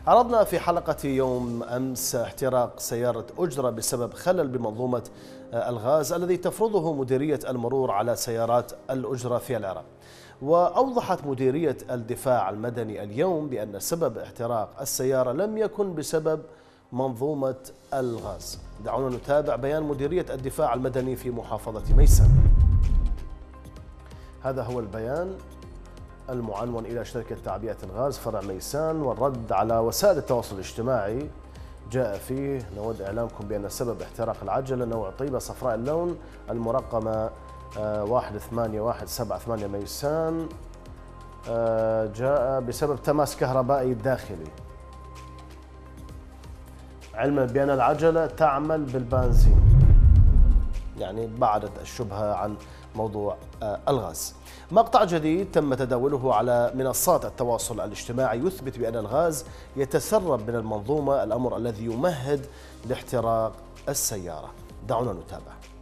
عرضنا في حلقة يوم أمس احتراق سيارة أجرة بسبب خلل بمنظومة الغاز الذي تفرضه مديرية المرور على سيارات الأجرة في العراق. وأوضحت مديرية الدفاع المدني اليوم بأن سبب احتراق السيارة لم يكن بسبب منظومة الغاز. دعونا نتابع بيان مديرية الدفاع المدني في محافظة ميسان. هذا هو البيان المعنون إلى شركة تعبئة الغاز فرع ميسان، والرد على وسائل التواصل الاجتماعي جاء فيه: نود إعلامكم بأن سبب احتراق العجلة نوع طيبة صفراء اللون المرقمة 18178 ميسان جاء بسبب تماس كهربائي داخلي، علما بأن العجلة تعمل بالبنزين. يعني بعدت الشبهة عن موضوع الغاز. مقطع جديد تم تداوله على منصات التواصل الاجتماعي يثبت بأن الغاز يتسرب من المنظومة، الأمر الذي يمهد لاحتراق السيارة. دعونا نتابع.